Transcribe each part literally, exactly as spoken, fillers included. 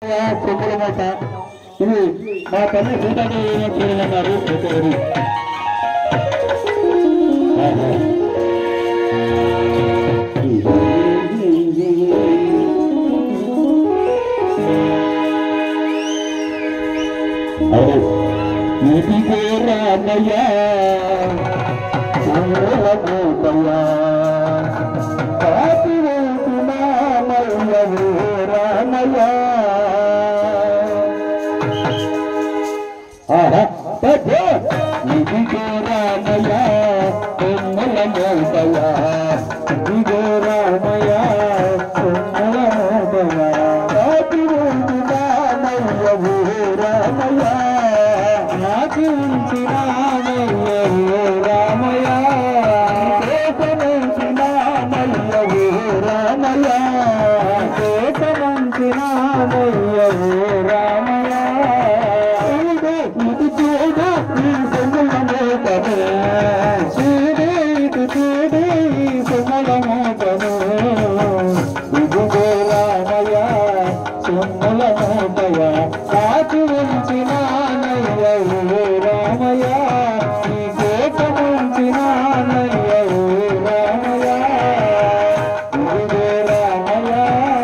మాట ఇది మా తల్లి సీతాదేవి చేయాలన్నారు ఒకరు ఇదిగో రామయ్య రామయ్య ఇదిగో రామయ్య కొమ్మల మోదయ ఇదిగో రామయ్య కొమ్మల మోదయ రామయ్య రామయ్య నాకి ఉంచి రామయ్య రామయ్య దేశమంచి రామయ్య రామయ్య దేశమంచి రామయ్య రామయ్య ఇది చూడు ఈ సొమ్ముల మోదను చూడు ఇది చూడు ఈ సొమ్ముల మోదను ఇదిగో రామయ్య సొమ్ముల మోదయ కాచి ఉంచిన రామయ్య ఈ దేశముంచిన రామయ్య ఇదిగో రామయ్య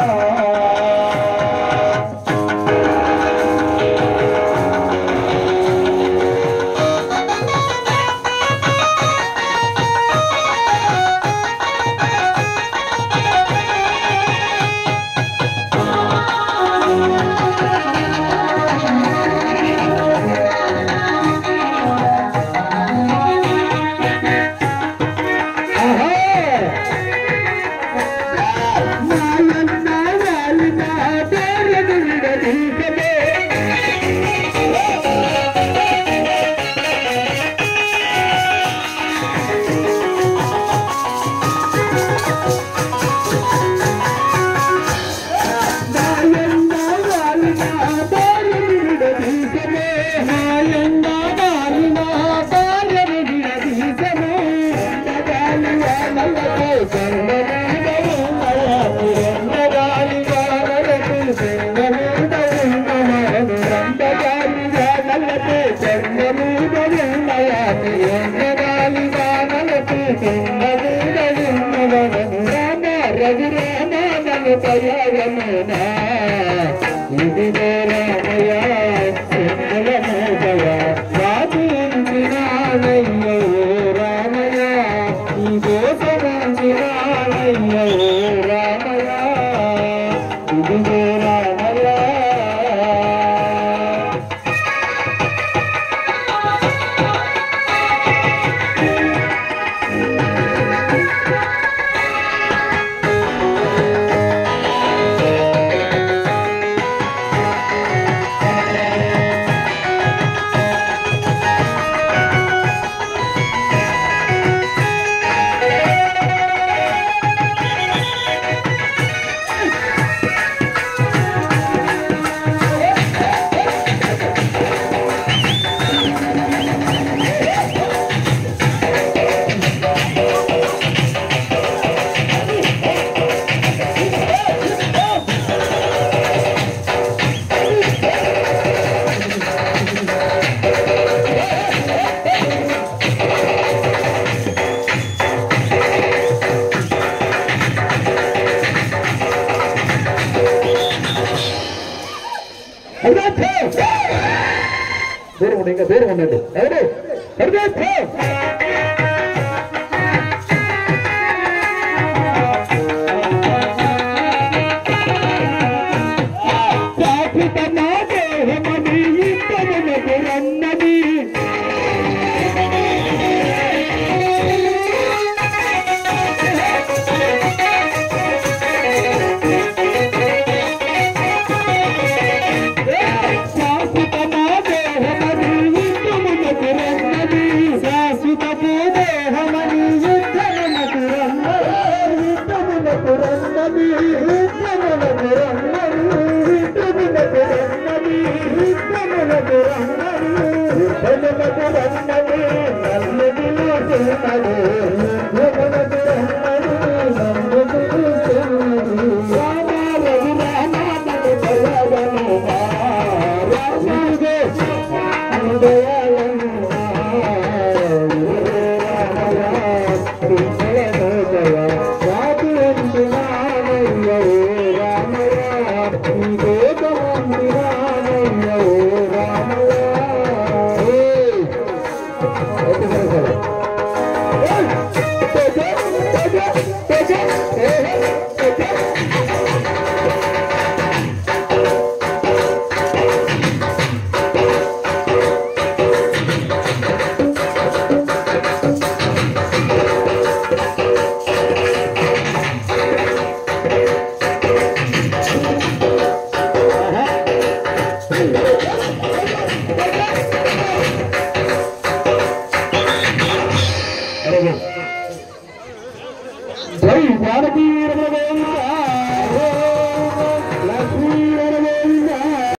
ఇదిగో రామయ్య సొమ్ముల మోదయ రాజుంచిన రామయ్య ఈ దేశమంచిన రామయ్య ఇదిగో రామయ్య దూరం ఉండి ఇంకా దూరం ఉండండి ఎవరు రామ ఏకమంది రామయ్య ఓ రామయ్య Hey!